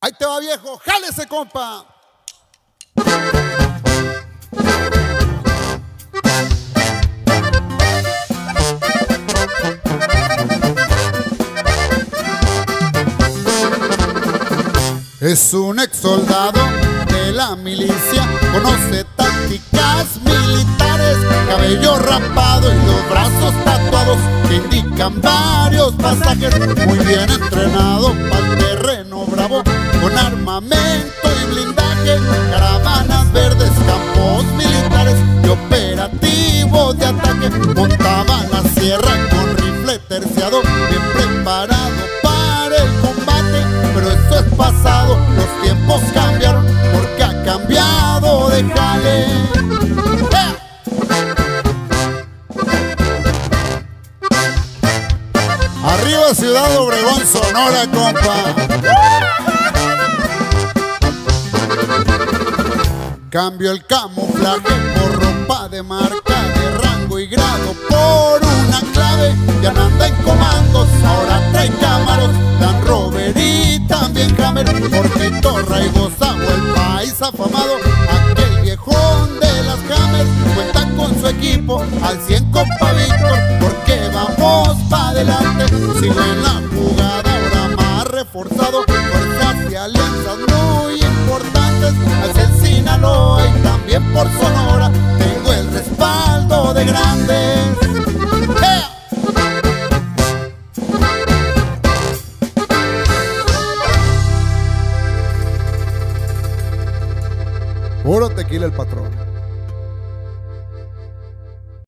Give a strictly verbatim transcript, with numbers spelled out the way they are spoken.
Ahí te va, viejo, jálese, compa. Es un ex soldado de la milicia, conoce tácticas militares, cabello rapado y los brazos tatuados que indican varios pasajes. Muy bien entrenado para el terreno bravo, con armamento y blindaje, caravanas verdes, campos militares y operativos de ataque. Montaba la sierra con rifle terciado, bien preparado para el combate. Pero eso es pasado, los tiempos cambiaron, porque ha cambiado de jale. ¡Eh! Arriba Ciudad Obregón, Sonora, compa. Cambio el camuflaje por ropa de marca, de rango y grado por una clave. Ya no anda en comandos, ahora trae cámaros, Land Rover y también Hammer, porque Torra y Gozabo, el país afamado, aquel viejón de las Hammer, cuenta con su equipo al cien, compa Víctor, porque vamos pa' adelante. Sigo en la jugada, ahora más reforzado, fuerzas y alianzas muy importantes, hacia el Sinaloa y también por Sonora, tengo el respaldo de grandes. ¡Eh! Puro tequila el patrón.